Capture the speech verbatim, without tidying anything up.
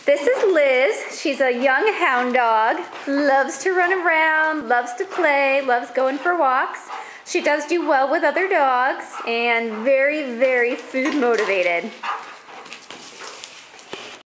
This is Liz. She's a young hound dog. Loves to run around, loves to play, loves going for walks. She does do well with other dogs and very, very food motivated.